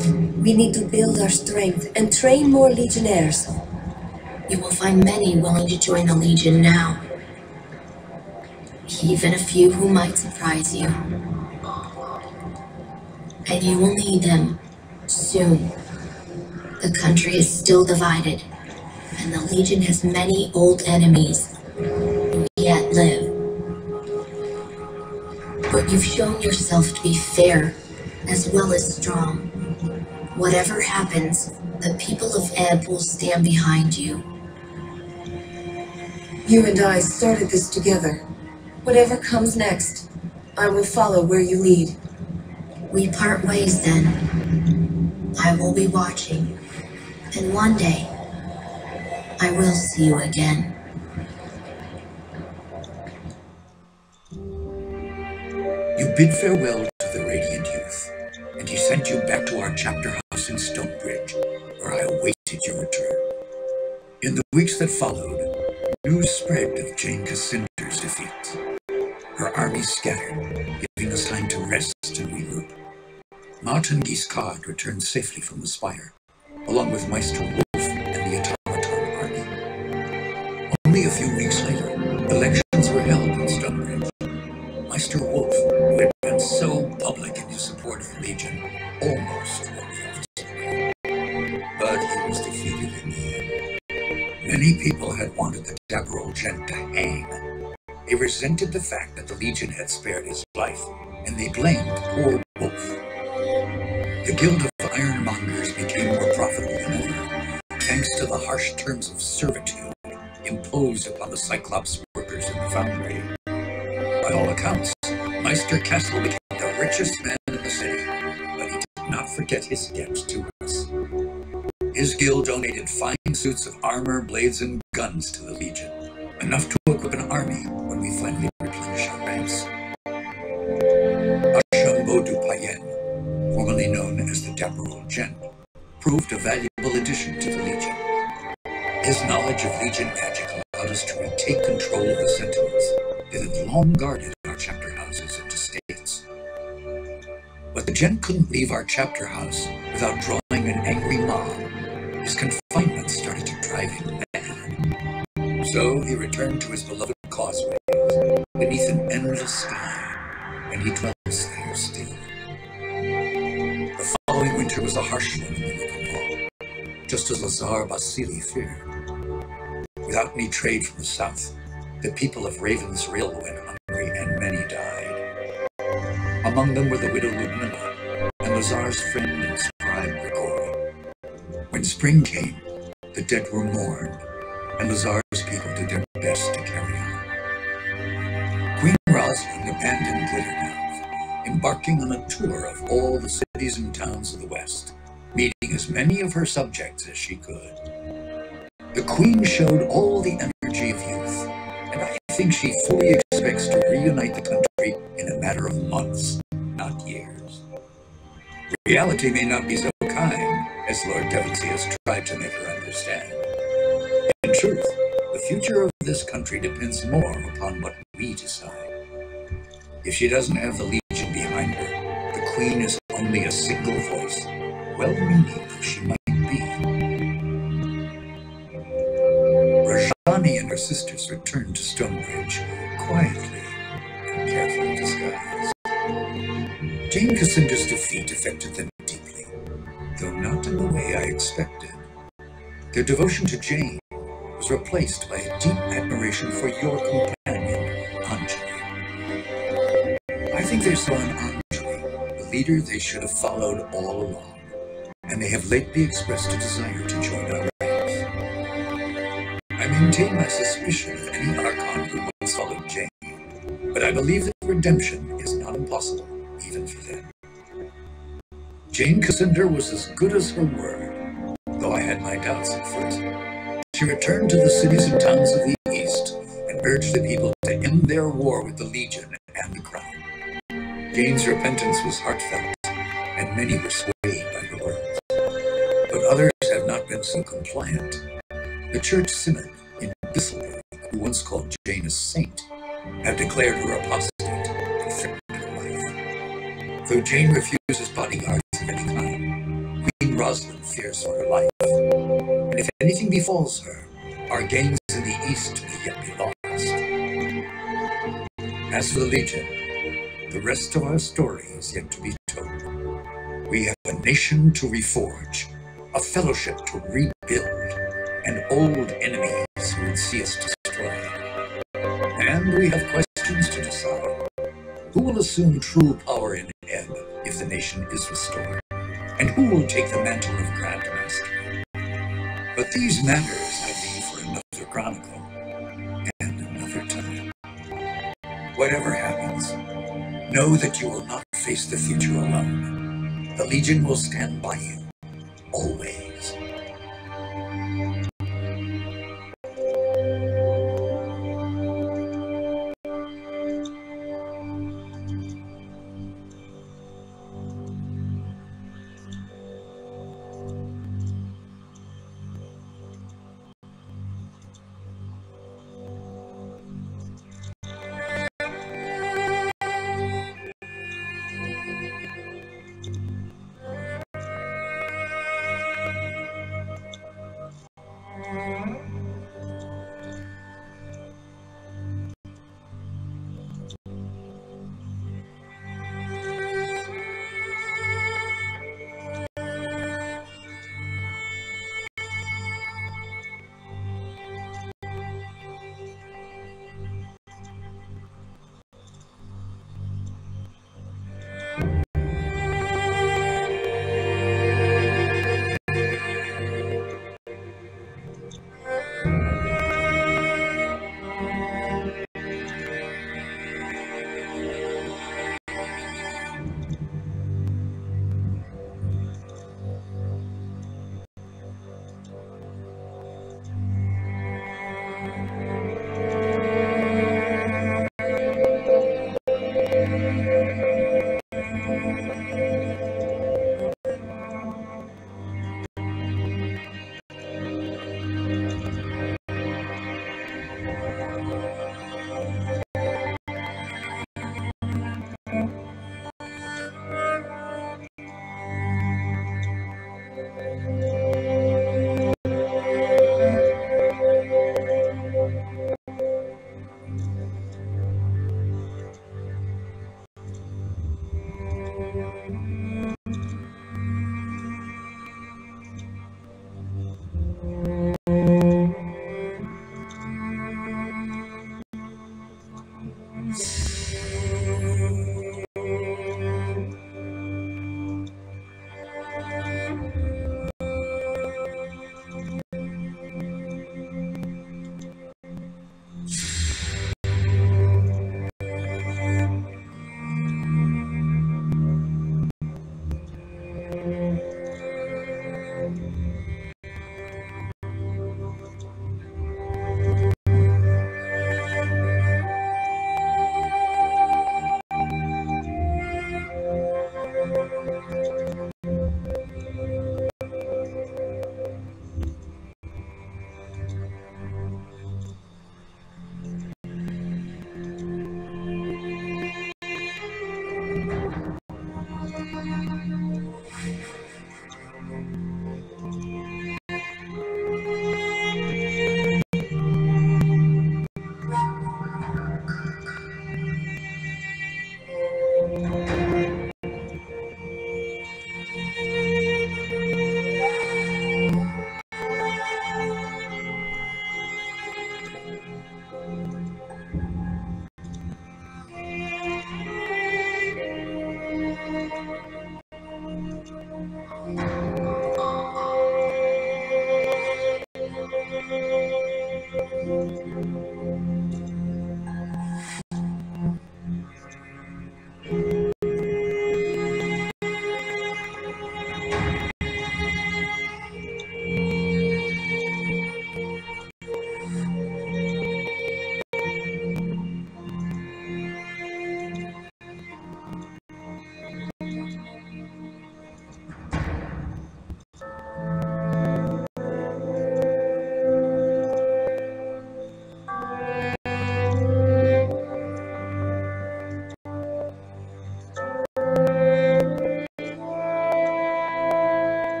We need to build our strength and train more legionnaires. You will find many willing to join the Legion now. Even a few who might surprise you. And you will need them soon. The country is still divided, and the Legion has many old enemies who yet live. But you've shown yourself to be fair as well as strong. Whatever happens, the people of Ebb will stand behind you. You and I started this together. Whatever comes next, I will follow where you lead. We part ways then. I will be watching, and one day, I will see you again. You bid farewell to the Radiant Youth, and he sent you back to our chapter house in Stonebridge, where I awaited your return. In the weeks that followed, news spread of Jane Cassinder's defeat. Her army scattered, giving us time to rest and regroup. Martin Guiscard returned safely from the Spire, along with Maester Wolf and the Automaton army. Only a few weeks later, elections were held in Stonebridge. Maester Wolf, who had been so public in his support of the Legion, almost won the office. But he was defeated in the end. Many people had wanted the dapper old gent to hang. They resented the fact that the Legion had spared his life, and they blamed poor Wolf. The Guild of Ironmongers became more profitable than ever, thanks to the harsh terms of servitude imposed upon the Cyclops workers in the foundry. By all accounts, Maester Castle became the richest man in the city, but he did not forget his debt to us. His guild donated fine suits of armor, blades, and guns to the Legion, enough to equip an army when we finally replenish our ranks. Archambault du Payen, formerly known as the Dapper Old Gent, proved a valuable addition to the Legion. His knowledge of Legion magic allowed us to retake control of the Sentinels that had long guarded our chapter houses and estates. But the Gent couldn't leave our chapter house without drawing an angry mob. His confinement started to drive him mad. So he returned to his beloved causeways, beneath an endless sky, and he dwells there still. The following winter was a harsh one in the Ravenhall, just as Lazar Basili feared. Without any trade from the south, the people of Raven's Rill went hungry, and many died. Among them were the widow Ludmilla, and Lazar's friend and scribe Grigori. When spring came, the dead were mourned, and Lazar's people did their best to carry on. Queen Rosalind abandoned Glitternelf, embarking on a tour of all the cities and towns of the West, meeting as many of her subjects as she could. The Queen showed all the energy of youth, and I think she fully expects to reunite the country in a matter of months, not years. Reality may not be so kind as Lord Devonsey has tried to make her understand. In truth, the future of this country depends more upon what we decide. If she doesn't have the Legion behind her, the Queen is only a single voice, well-meaning though she might be. Rajani and her sisters returned to Stonebridge, quietly and carefully disguised. Jane Cassinder's defeat affected them deeply, though not in the way I expected. Their devotion to Jane was replaced by a deep admiration for your companion, Anjali. I think they saw in Anjali the leader they should have followed all along, and they have lately expressed a desire to join our ranks. I maintain my suspicion of any Archon who once followed Jane, but I believe that redemption is not impossible, even for them. Jane Cassinder was as good as her word, though I had my doubts at first. She returned to the cities and towns of the East and urged the people to end their war with the Legion and the Crown. Jane's repentance was heartfelt, and many were swayed by her words. But others have not been so compliant. The Church Synod in Bisselberg, who once called Jane a saint, have declared her apostate and threatened her life. Though Jane refuses bodyguards of any kind, Queen Rosalind fears for her life, and if anything befalls her, our gains in the East may yet be lost. As for the Legion, the rest of our story is yet to be told. We have a nation to reforge, a fellowship to rebuild, and old enemies who would see us destroyed. And we have questions to decide. Who will assume true power in Ebb if the nation is restored? And who will take the mantle of Grand Master? But these matters I leave for another chronicle, and another time. Whatever happens, know that you will not face the future alone. The Legion will stand by you, always.